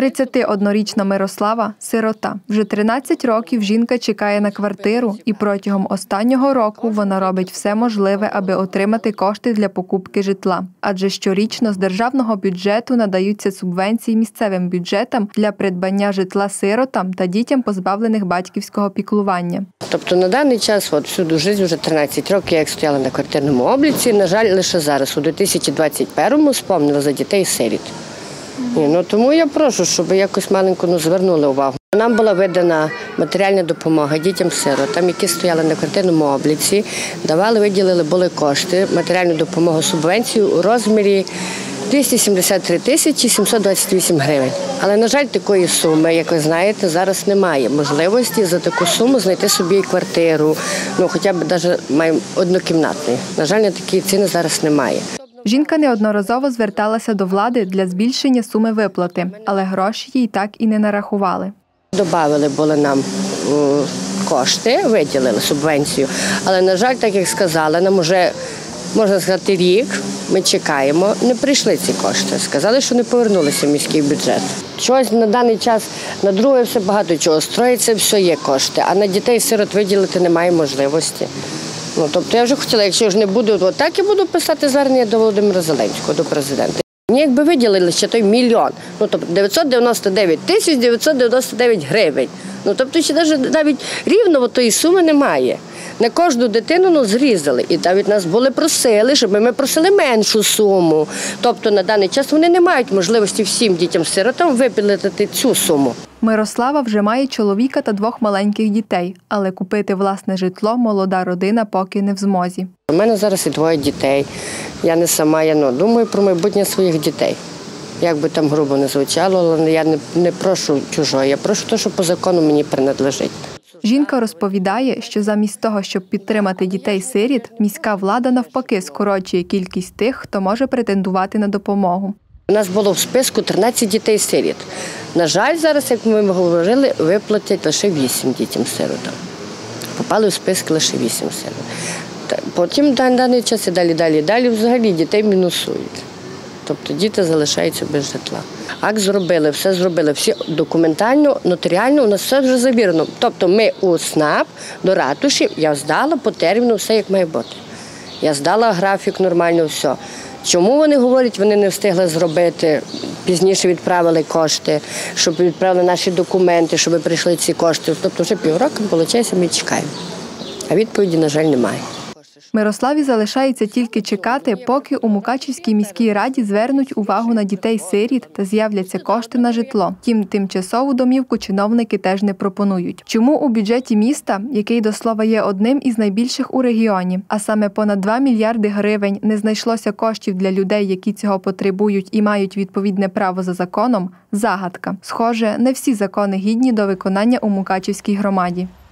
31-річна Мирослава – сирота. Вже 13 років жінка чекає на квартиру, і протягом останнього року вона робить все можливе, аби отримати кошти для покупки житла. Адже щорічно з державного бюджету надаються субвенції місцевим бюджетам для придбання житла сиротам та дітям, позбавлених батьківського піклування. Тобто на даний час, всю життя, вже 13 років, як стояла на квартирному обліці, на жаль, лише зараз, у 2021-му, спомнила за дітей-сиріт. Тому я прошу, щоб якось маленько звернули увагу. Нам була видана матеріальна допомога дітям-сиротам, які стояли на квартирному обліці, виділили були кошти, матеріальну допомогу, субвенцію у розмірі 273 тисячі 728 гривень. Але, на жаль, такої суми, як ви знаєте, зараз немає можливості за таку суму знайти собі квартиру, хоча б навіть однокімнатну. На жаль, на такі ціни зараз немає. Жінка неодноразово зверталася до влади для збільшення суми виплати, але гроші їй так і не нарахували. Добавили були нам кошти, виділили субвенцію, але, на жаль, так як сказали, нам вже, можна сказати, рік, ми чекаємо, не прийшли ці кошти. Сказали, що не повернулися в міський бюджет. Чогось на даний час, на друге все багато чого, строїться, все є кошти, а на дітей-сирот виділити немає можливості. Тобто я вже хотіла, якщо ж не буду, так і буду писати звернення до Володимира Зеленського, до президента. Мені якби виділили ще той мільйон, тобто 999 тисяч 999 гривень. Тобто ще навіть рівно тої суми немає. На кожну дитину зрізали. І навіть нас просили, щоб ми просили меншу суму. Тобто на даний час вони не мають можливості всім дітям-сиротам виплатити цю суму. Мирослава вже має чоловіка та 2 маленьких дітей, але купити власне житло молода родина поки не в змозі. У мене зараз і 2 дітей. Я не сама, я думаю про майбутнє своїх дітей. Як би там грубо не звучало, але я не прошу чужого, я прошу те, що по закону мені принадлежить. Жінка розповідає, що замість того, щоб підтримати дітей-сиріт, міська влада навпаки скорочує кількість тих, хто може претендувати на допомогу. У нас було в списку 13 дітей-сиріт. На жаль, зараз, як ми говорили, виплатять лише 8 дітям-сиротам. Попали в список лише 8 сирот. Потім на даний час і далі взагалі дітей мінусують. Тобто діти залишаються без житла. Акт зробили, все зробили, всі документально, нотаріально, у нас все вже завірено. Тобто ми у СНАП до ратуші, я здала по терміну все, як має бути. Я здала графік нормально, все. Чому вони говорять, вони не встигли зробити, пізніше відправили кошти, щоб відправили наші документи, щоб прийшли ці кошти. Тобто вже півроку, виходить, ми чекаємо. А відповіді, на жаль, немає. Мирославі залишається тільки чекати, поки у Мукачівській міській раді звернуть увагу на дітей-сиріт та з'являться кошти на житло. Втім, тимчасову домівку чиновники теж не пропонують. Чому у бюджеті міста, який, до слова, є одним із найбільших у регіоні, а саме понад 2 мільярди гривень, не знайшлося коштів для людей, які цього потребують і мають відповідне право за законом – загадка. Схоже, не всі закони гідні до виконання у Мукачівській громаді.